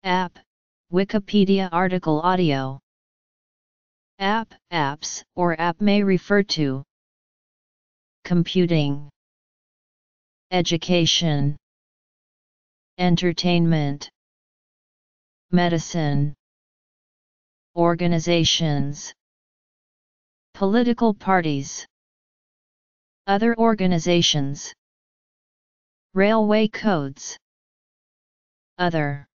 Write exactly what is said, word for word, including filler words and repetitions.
App, Wikipedia article audio. App, apps, or app may refer to computing, education, entertainment, medicine, organizations, political parties, other organizations, railway codes, other.